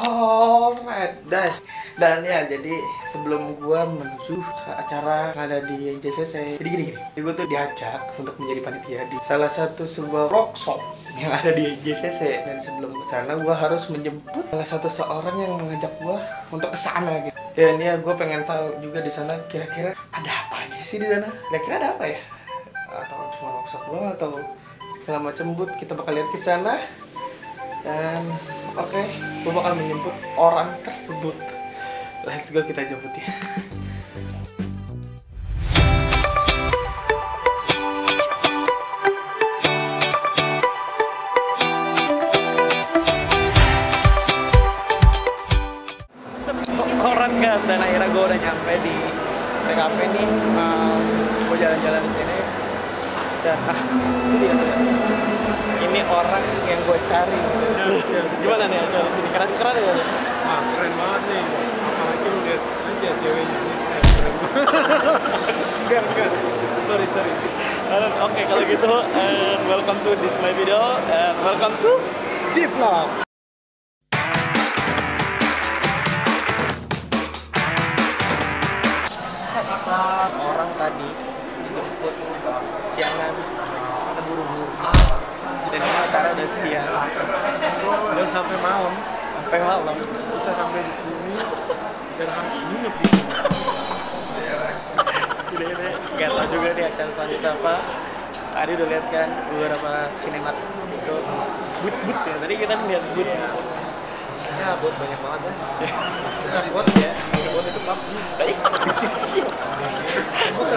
Alright, guys. Dan ya, jadi sebelum gua menuju ke acara yang ada di JCC, jadi gini. Jadi gua tuh diajak untuk menjadi panitia di salah satu sebuah workshop yang ada di JCC. Dan sebelum ke sana gua harus menjemput salah satu seorang yang mengajak gua untuk ke sana gitu. Dan ya, gua pengen tahu juga di sana kira-kira ada apa aja sih di sana. Kira-kira ada apa ya? Atau cuma workshop doang atau segala macam. Kita bakal lihat ke sana. Dan oke, gue bakal menjemput orang tersebut. Let's go, kita jemput ya. Orang gas, dan akhirnya gue udah nyampe di TKP nih. Gue jalan-jalan di sini. Dan itu dia tuh. Ini orang yang gue cari. Gimana nih acara sini? Keren-keren ya? Ah, keren banget nih. Apalagi lu lihat aja ceweknya. Bisa keren banget. Enggak. Sorry. Oke, kalau gitu welcome to this my video and welcome to D-Vlog. Orang tadi dijemput siangan karena buru-buru. Dan ini acara udah siang. Udah sampai malam. Kita sampai di sini dan harus nginep di sini. Ini nggak tahu juga nih acara selanjutnya apa. Tadi udah lihat kan beberapa sinemat itu but ya. Tadi kita lihat but. Ya, bot banyak banget ya. Bukan bot ya. Bot itu PUBG. Komputer.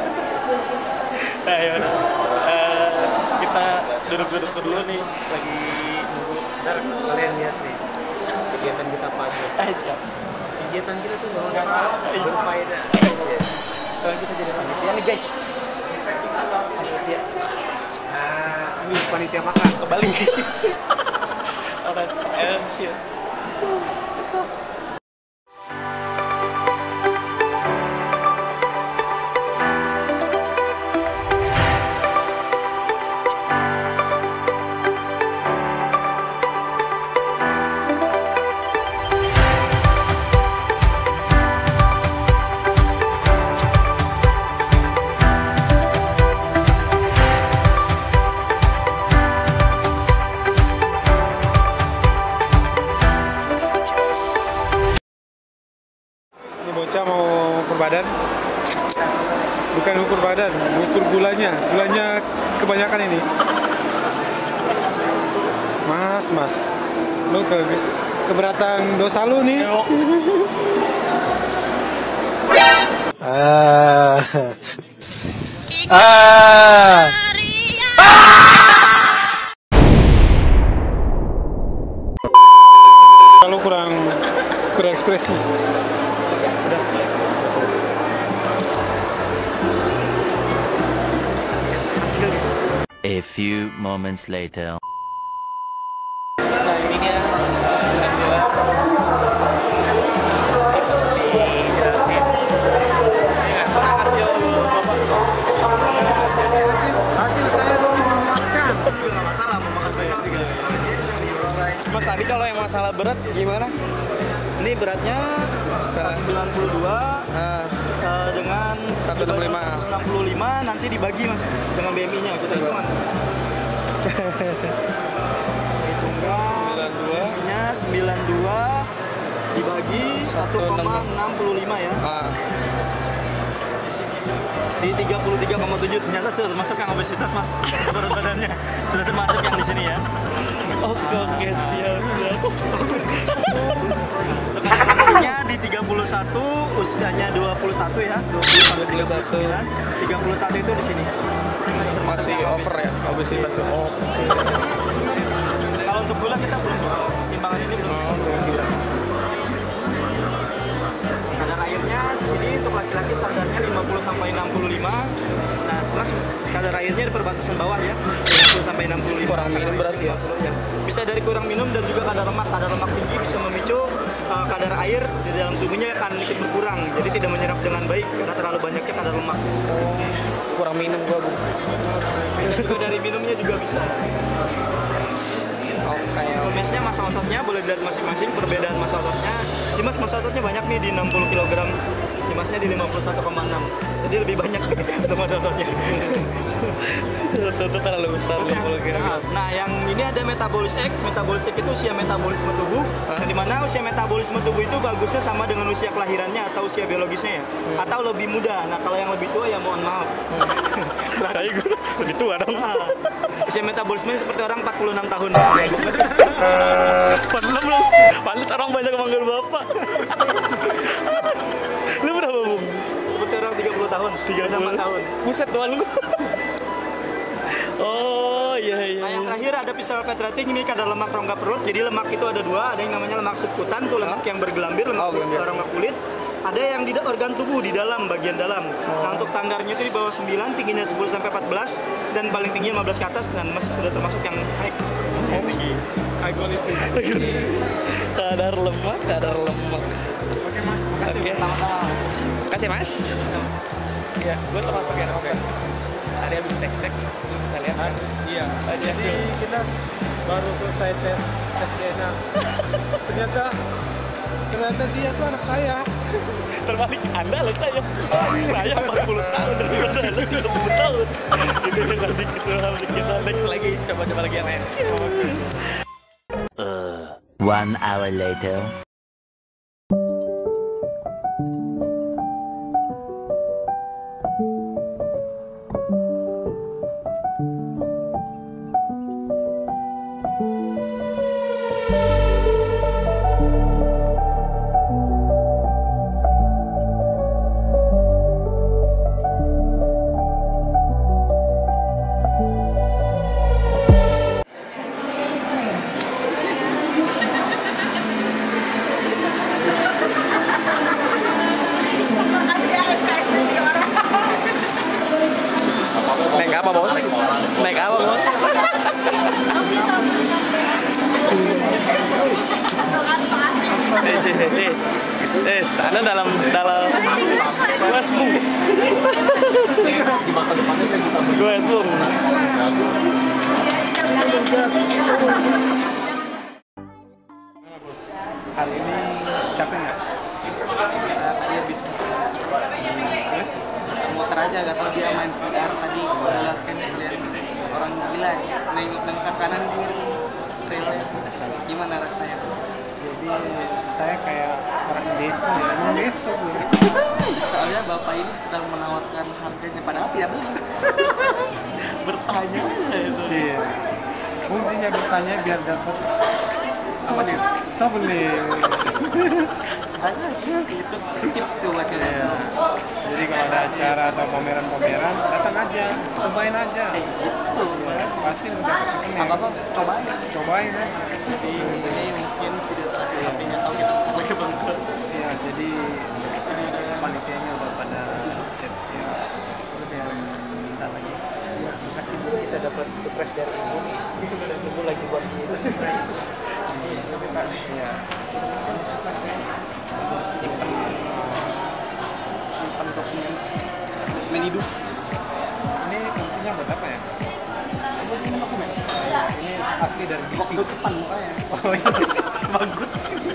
Nah, yaudah. Kita duduk-duduk dulu nih, lagi nunggu. Ntar kalian lihat nih kegiatan kita apa aja. Siap. Kegiatan kita tuh berfaedah. Sekarang kita jadi panitia nih, guys. Panitia. Ini panitia makan. Kebalik. Alright, and see you. Let's go. Bocah mau ukur badan, bukan ukur badan, ukur gulanya kebanyakan ini. Mas, lu keberatan dosa lu nih. Kalau kurang ekspresi. A few moments later. Nah, ini dia hasilnya. Dijelasin. Ini kan hasil Bapak. Hasil saya memuaskan. Nggak masalah mau makan banyak juga. Mas tadi kalau yang masalah berat gimana? Ini beratnya 92 dengan 165 nanti dibagi mas dengan BMI-nya kita hitung mas. Hitungnya 92 dibagi 1,65 ya. Di 33,7 ternyata sudah termasuk yang obesitas mas. Berat badannya sudah termasuk yang di sini ya. Oke, siap. Umurnya di 31, usianya 21 ya, 20 sampai 39. 31 itu di sini. Masih over ya obesitas. Oh. Kalau untuk gula kita belum bisa. Timbangan ini belum. Kadar airnya di sini untuk laki-laki standarnya 50 sampai 65. Nah, sebenarnya kadar airnya di perbatasan bawah ya, 50 sampai 65. Kurang minum berarti ya. Bisa dari kurang minum dan juga kadar lemak tinggi bisa memicu kadar air di dalam tubuhnya akan sedikit berkurang, jadi tidak menyerap dengan baik karena terlalu banyaknya kadar lemak. Kurang minum gua, Bu. Bisa juga dari minumnya juga bisa. Oke. Muscle mass-nya, massa ototnya boleh dilihat masing-masing perbedaan massa ototnya. Si Mas massa ototnya banyak nih di 60 kg. Si Masnya di 51,6. Jadi lebih banyak untuk massa ototnya. Itu terlalu besar 60 kg. Nah, yang ini ada metabolisme X. Metabolisme itu usia metabolisme tubuh. Di mana usia metabolisme tubuh itu bagusnya sama dengan usia kelahirannya atau usia biologisnya ya. Atau lebih muda. Nah, kalau yang lebih tua ya mohon maaf. Saya gue lebih tua dong. Usia metabolisme seperti orang 46 tahun. Pantes orang banyak manggil bapak. Lu berapa, Bung? Seperti orang 30 tahun, 34 tahun. Buset tuan lu. Oh, iya. Nah, yang terakhir ada visceral fat rating, ini kadar lemak rongga perut. Jadi lemak itu ada dua, ada yang namanya lemak subkutan, tuh lemak yang bergelambir, lemak rongga kulit. Ada yang di organ tubuh di dalam, bagian dalam. Nah, untuk standarnya itu di bawah 9, tingginya 10 sampai 14 dan paling tinggi 15 ke atas, dan Mas sudah termasuk yang high tinggi. High quality. Kadar lemak. Oke Mas, makasih. Oke. Sama-sama. Kasih, Mas. Ya, gue termasuk yang oke. Ada yang bisa cek, bisa lihat kan? Iya. Jadi kita baru selesai tes DNA. Ternyata dia tuh anak saya. Terbalik, Anda anak saya. Saya 40 tahun dan Anda 30 tahun. Itu yang nanti kita next lagi, coba-coba lagi yang lain. 1 hour later. Naik apa, Bos? Sana dalam gue Bung. Hari ini capek nggak? Tadi habis muter aja, gak tau dia main VR tadi. Saya lihat kan kalian orang gila nengok ke kanan gitu, relax. Gimana rasanya? Jadi saya kayak orang desa ya, emang desa gue. Soalnya bapak ini sedang menawarkan harganya, padahal tidak beli. Bertanya itu. Iya. Fungsinya bertanya biar dapat Souvenir. souvenir. Bagus. Itu tips tuh buat kita. Iya. Jadi kalau ada acara atau pameran-pameran, datang aja, cobain aja. Gitu. Pasti udah dapat souvenir. Apa cobain. Cobain aja. Jadi ini mungkin video terakhir tapi nggak tahu kita lagi bangkrut. Iya, jadi panitianya udah pada chat ya. Udah bentar lagi. Ya, makasih Bu, kita dapat surprise dari Ibu nih. Ibu lagi buat ini. Iya. Simpan dokumen hidup. Ini fungsinya buat apa ya? Ini dokumen. Ini asli dari Waktu depan mukanya. Oh iya, bagus.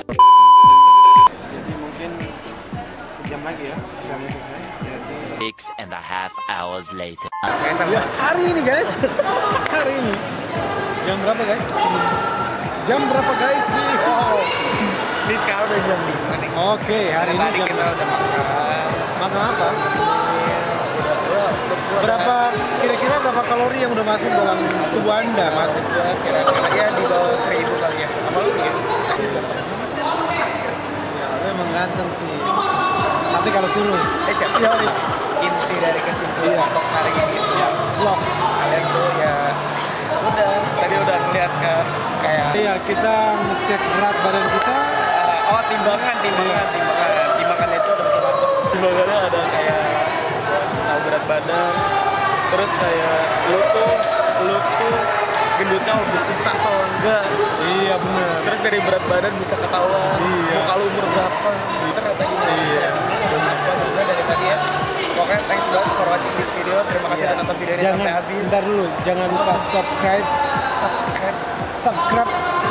Jadi mungkin sejam lagi ya, jamnya selesai. Ya sih. 6.5 hours later. Ya, hari ini guys, hari ini. Jam berapa guys? Jam berapa guys? Ini sekarang udah jam 5 nih. Oke, hari ini Tadi jam kita udah makan. makan apa? Berapa kira-kira berapa kalori yang udah masuk dalam tubuh Anda, Mas? Kira-kira ya di bawah 1000 kali ya. Apa lu nih? Ya, lu emang ganteng sih. Tapi kalau kurus. Siap. Ya, Inti dari kesimpulan Iya. vlog hari ini ya, vlog. kalian tuh ya udah tadi udah ngeliat ke kayak Iya, kita ngecek berat badan kita. timbangan itu ada beberapa timbangannya ada kayak tahu berat badan, terus kayak lu tuh gendutnya obesitas atau enggak, Iya, bener. terus dari berat badan bisa ketahuan Iya. mau kalau umur berapa ternyata ini udah dari tadi ya. Pokoknya thanks banget for watching this video, terima kasih udah nonton video ini sampai habis. Bentar dulu, jangan lupa subscribe. subscribe,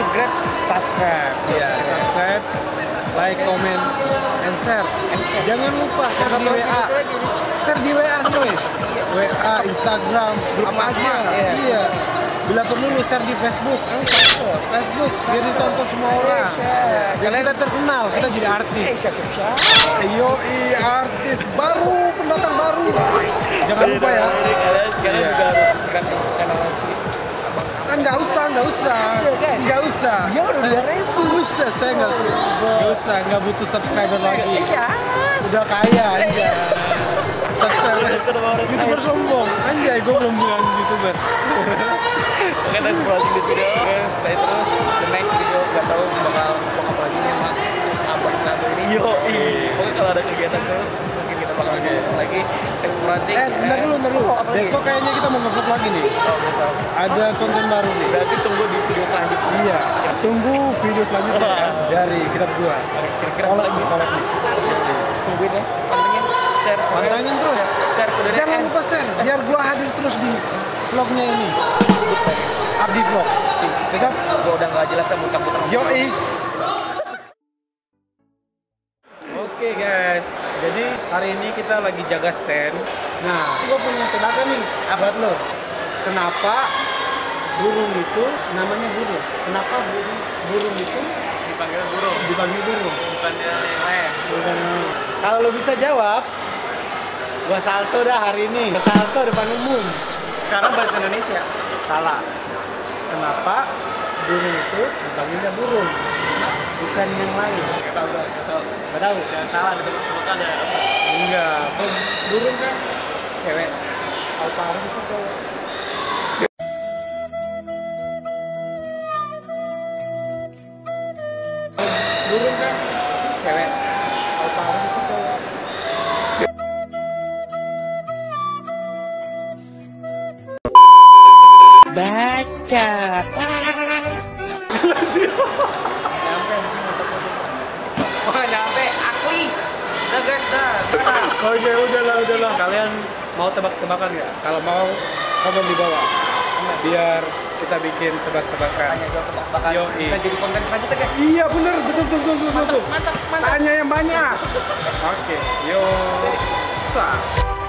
subscribe, like, comment, and share. Jangan lupa share di WA, coy. WA, Instagram, apa aja. Iya. Bila perlu lu share di Facebook biar ditonton semua orang. Biar kita terkenal, kita jadi artis. Yoi, artis baru, pendatang baru. Jangan lupa ya. Kalian juga harus subscribe channel si Nggak usah. Dia udah 2.000. Buset, saya nggak usah, nggak butuh subscriber lagi. Udah kaya aja. Subscriber YouTuber sombong. Anjay, gue belum bilang YouTuber. Oke, thanks for watching this video. Oke, stay terus. The next video gak tahu bakal vlog apa lagi nih, emang apa satu ini. Pokoknya kalau ada kegiatan seru mungkin kita bakal vlog lagi. Thanks for watching. Bentar dulu. Besok kayaknya kita mau nge-vlog lagi nih. Besok Ada konten baru nih. berarti tunggu di video selanjutnya. Iya. Tunggu video selanjutnya ya, dari kita berdua. Kira-kira Collab lagi. nih. Tungguin guys, pantengin, share, Pantengin terus. share udah Jangan lupa share, biar gua hadir terus di vlognya ini. Abdi Vlog. Tetap. Gua udah nggak jelas dan muter-muter. Yoi. Oke guys, jadi hari ini kita lagi jaga stand. Nah, gua punya tebakan nih, buat lo. Kenapa burung itu namanya burung? Kenapa burung itu Dipanggil burung, dipanggil burung? bukannya yang lain. Bukan. Kalau lo bisa jawab, gua salto dah hari ini. Gua salto depan umum. Karena bahasa Indonesia. Salah. Kenapa burung itu dipanggilnya burung? Bukan yang lain. Gak tahu. Gak tahu. Jangan salah, di tebak-tebakan ada apa? Enggak. Burung kan cewek. Alparum itu cowok. Burung kan cewek. Alparum itu cowok. Wah, nyampe asli. Udah guys, dah. Oke, udahlah. Kalian mau tebak-tebakan nggak? Kalau mau, komen di bawah. Biar kita bikin tebak-tebakan. Tanya jawab tebak-tebakan. Yoi. Bisa jadi konten selanjutnya guys. Iya bener, betul. Mantap. Tanya yang banyak. Oke, yo. Sa.